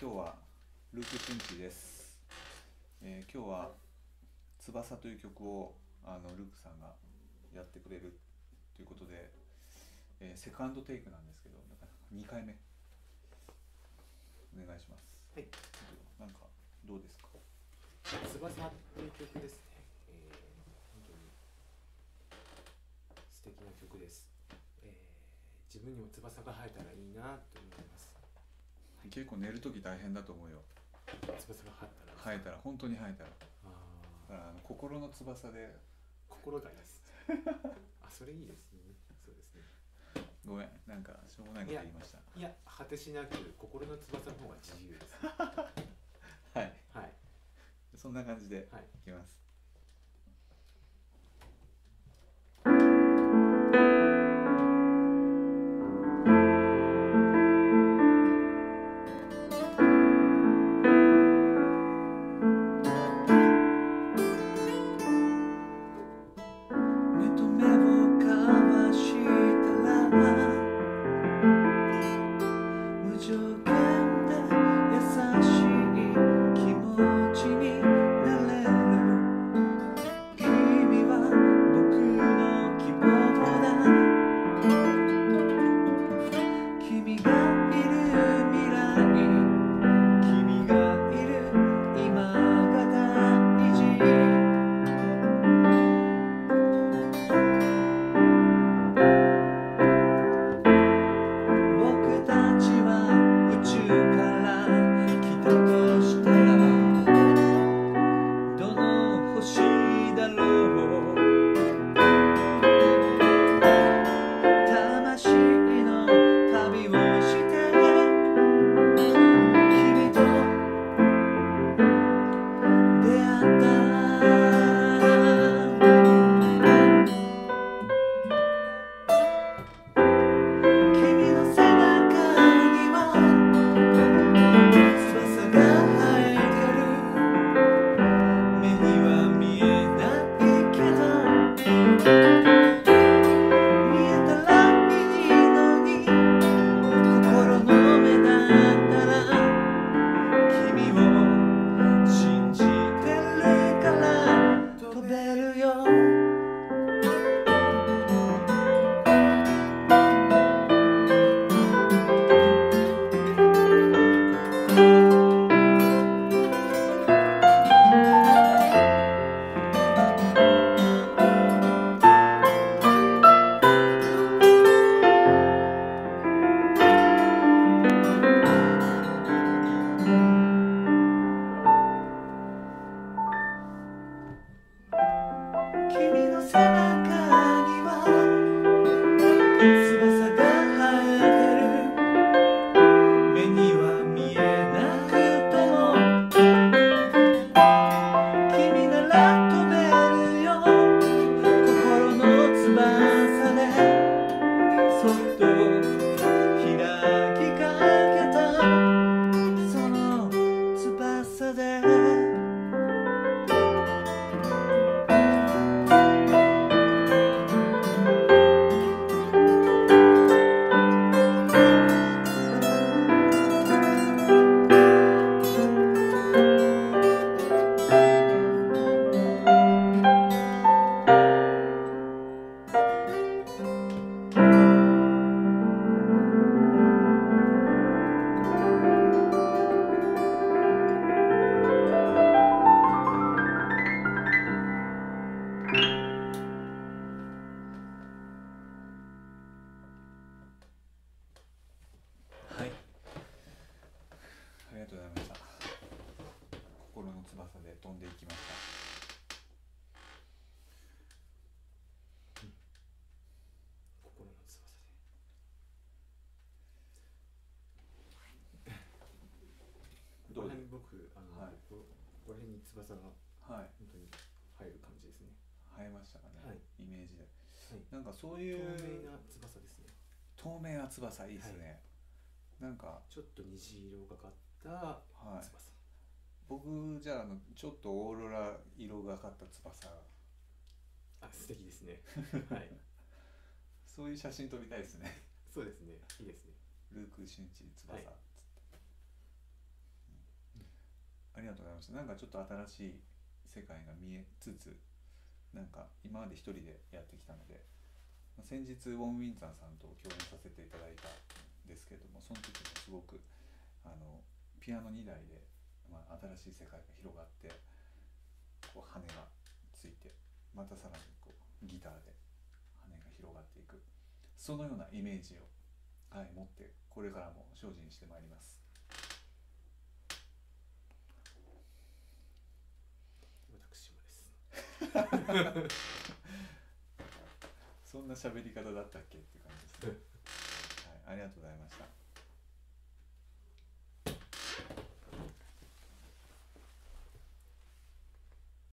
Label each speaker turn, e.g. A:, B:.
A: 今日はルーク・シュンチです。今日は翼という曲をルークさんがやってくれるということで、セカンドテイクなんですけど、だから2回目お願いします。
B: はい。
A: なんかどうですか？
B: 翼という曲ですね。本当に素敵な曲です。自分にも翼が生えたらいいなと思います。
A: 結構寝るとき大変だと思うよ。
B: 翼が
A: 生えたら本当に生えたら。だから心の翼で。
B: 心がいいです。あ、それいいですね。そうですね。
A: ごめん、なんかしょうもないこと言いました。
B: いや、果てしなく心の翼の方が自由です、ね。
A: はい。
B: はい。
A: そんな感じでいきます。翼で飛んでいきました。
B: 心の翼で。どうですか？僕はい、ここら辺に翼が本当に入る感じですね。
A: 生えましたかね。はい、イメージで。はい、なんかそういう
B: 透明な翼ですね。
A: 透明な翼いいですね。はい、なんか
B: ちょっと虹色がかった翼。
A: 僕じゃあちょっとオーロラ色がかった翼。
B: あ、素敵ですね。はい。
A: そういう写真撮りたいですね。
B: そうですね。いいですね。
A: ルーク・シュンチ翼。はい、 りがとうございました。なんかちょっと新しい世界が見えつつ、なんか今まで一人でやってきたので、先日ウォン・ウィンザーさんと共演させていただいたんですけども、その時もすごくピアノ2台で、新しい世界が広がって、こう羽がついて、またさらにこうギターで羽が広がっていく、そのようなイメージを、持ってこれからも精進してまいります。
B: 私もです。
A: そんな喋り方だったっけって感じですね。はい、ありがとうございました。